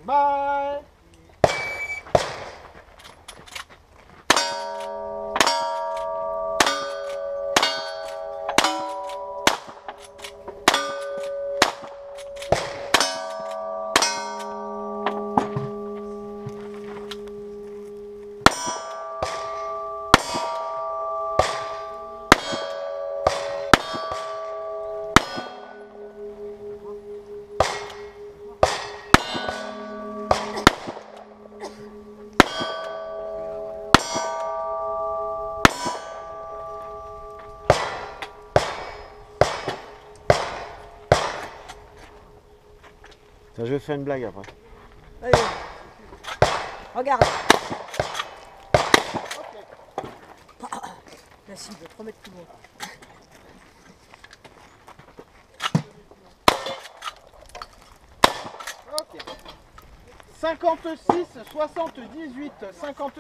Bye. Ça, je vais faire une blague après. Allez, regarde. La cible, 3 mètres plus loin. Ok. 56, 78, 50.